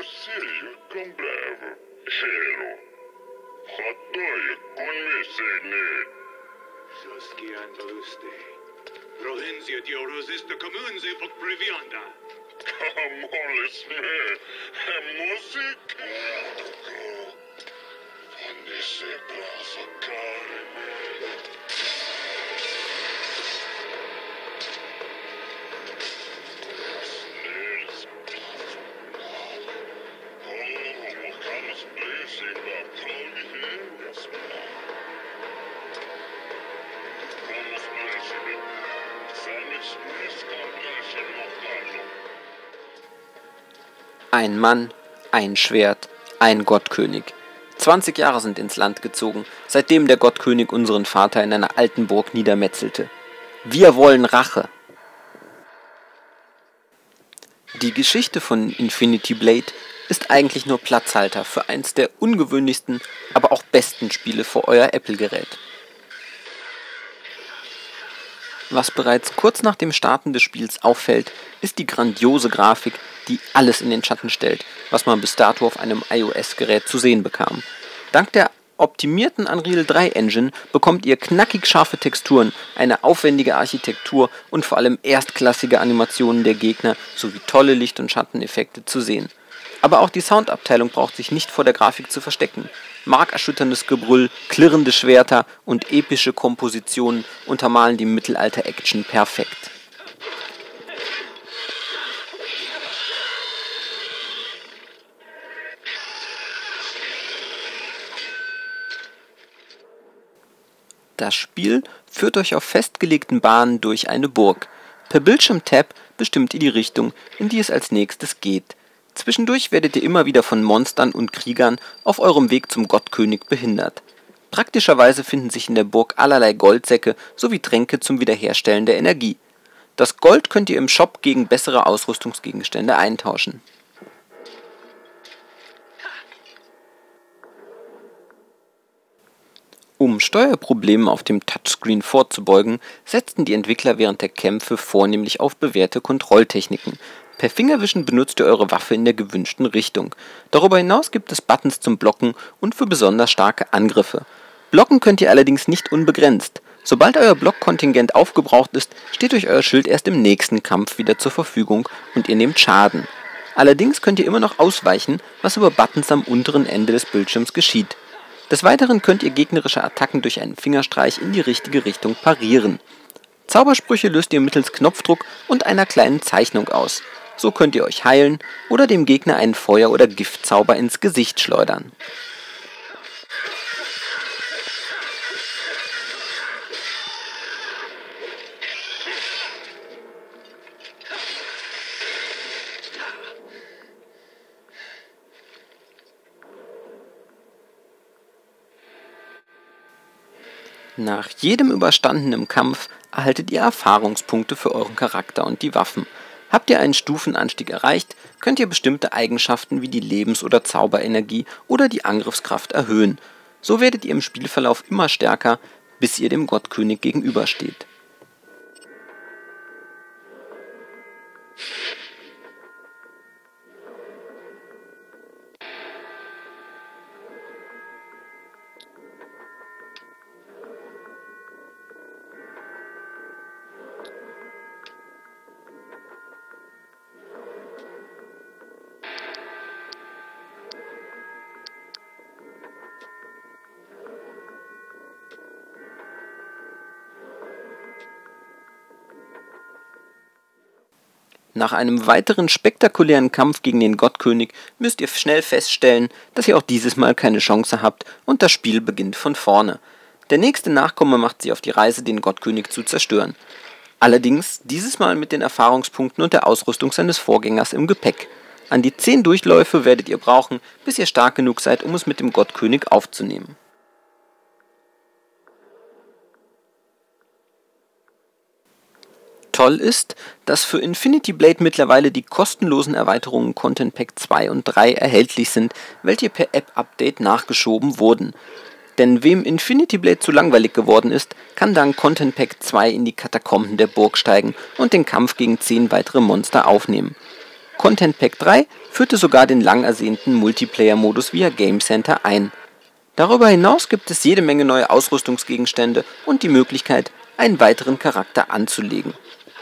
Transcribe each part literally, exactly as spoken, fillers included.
Você com bravo. Hero. Hatoy convesene. Saskia Andaluste. Provincia de Orozista Comunze och Previanda. Kamoles me. Musik. Vanesse brasa karme. Snils plazuna. Oh, Hans blazing up Claudia Hills. Hans blazing. Samis Niska blazing of Carlo. Ein Mann, ein Schwert, ein Gottkönig. zwanzig Jahre sind ins Land gezogen, seitdem der Gottkönig unseren Vater in einer alten Burg niedermetzelte. Wir wollen Rache. Die Geschichte von Infinity Blade ist eigentlich nur Platzhalter für eins der ungewöhnlichsten, aber auch besten Spiele für euer Apple-Gerät. Was bereits kurz nach dem Starten des Spiels auffällt, ist die grandiose Grafik, die alles in den Schatten stellt, was man bis dato auf einem iOS-Gerät zu sehen bekam. Dank der optimierten Unreal drei Engine bekommt ihr knackig scharfe Texturen, eine aufwendige Architektur und vor allem erstklassige Animationen der Gegner sowie tolle Licht- und Schatteneffekte zu sehen. Aber auch die Soundabteilung braucht sich nicht vor der Grafik zu verstecken. Markerschütterndes Gebrüll, klirrende Schwerter und epische Kompositionen untermalen die Mittelalter-Action perfekt. Das Spiel führt euch auf festgelegten Bahnen durch eine Burg. Per Bildschirmtab bestimmt ihr die Richtung, in die es als nächstes geht. Zwischendurch werdet ihr immer wieder von Monstern und Kriegern auf eurem Weg zum Gottkönig behindert. Praktischerweise finden sich in der Burg allerlei Goldsäcke sowie Tränke zum Wiederherstellen der Energie. Das Gold könnt ihr im Shop gegen bessere Ausrüstungsgegenstände eintauschen. Um Steuerproblemen auf dem Touchscreen vorzubeugen, setzten die Entwickler während der Kämpfe vornehmlich auf bewährte Kontrolltechniken. Per Fingerwischen benutzt ihr eure Waffe in der gewünschten Richtung. Darüber hinaus gibt es Buttons zum Blocken und für besonders starke Angriffe. Blocken könnt ihr allerdings nicht unbegrenzt. Sobald euer Blockkontingent aufgebraucht ist, steht euch euer Schild erst im nächsten Kampf wieder zur Verfügung und ihr nehmt Schaden. Allerdings könnt ihr immer noch ausweichen, was über Buttons am unteren Ende des Bildschirms geschieht. Des Weiteren könnt ihr gegnerische Attacken durch einen Fingerstreich in die richtige Richtung parieren. Zaubersprüche löst ihr mittels Knopfdruck und einer kleinen Zeichnung aus. So könnt ihr euch heilen oder dem Gegner einen Feuer- oder Giftzauber ins Gesicht schleudern. Nach jedem überstandenen Kampf erhaltet ihr Erfahrungspunkte für euren Charakter und die Waffen. Habt ihr einen Stufenanstieg erreicht, könnt ihr bestimmte Eigenschaften wie die Lebens- oder Zauberenergie oder die Angriffskraft erhöhen. So werdet ihr im Spielverlauf immer stärker, bis ihr dem Gottkönig gegenübersteht. Nach einem weiteren spektakulären Kampf gegen den Gottkönig müsst ihr schnell feststellen, dass ihr auch dieses Mal keine Chance habt und das Spiel beginnt von vorne. Der nächste Nachkomme macht sich auf die Reise, den Gottkönig zu zerstören. Allerdings dieses Mal mit den Erfahrungspunkten und der Ausrüstung seines Vorgängers im Gepäck. An die zehn Durchläufe werdet ihr brauchen, bis ihr stark genug seid, um es mit dem Gottkönig aufzunehmen. Toll ist, dass für Infinity Blade mittlerweile die kostenlosen Erweiterungen Content Pack zwei und drei erhältlich sind, welche per App-Update nachgeschoben wurden. Denn wem Infinity Blade zu langweilig geworden ist, kann dank Content Pack zwei in die Katakomben der Burg steigen und den Kampf gegen zehn weitere Monster aufnehmen. Content Pack drei führte sogar den lang ersehnten Multiplayer-Modus via Game Center ein. Darüber hinaus gibt es jede Menge neue Ausrüstungsgegenstände und die Möglichkeit, einen weiteren Charakter anzulegen.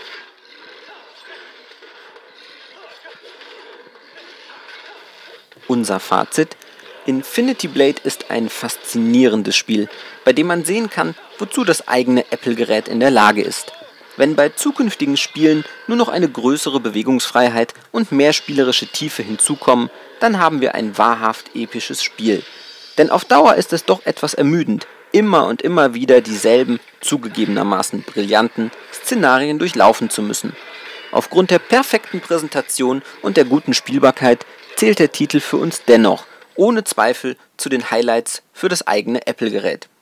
Unser Fazit: Infinity Blade ist ein faszinierendes Spiel, bei dem man sehen kann, wozu das eigene Apple-Gerät in der Lage ist. Wenn bei zukünftigen Spielen nur noch eine größere Bewegungsfreiheit und mehr spielerische Tiefe hinzukommen, dann haben wir ein wahrhaft episches Spiel. Denn auf Dauer ist es doch etwas ermüdend, immer und immer wieder dieselben, zugegebenermaßen brillanten Szenarien durchlaufen zu müssen. Aufgrund der perfekten Präsentation und der guten Spielbarkeit zählt der Titel für uns dennoch ohne Zweifel zu den Highlights für das eigene Apple-Gerät.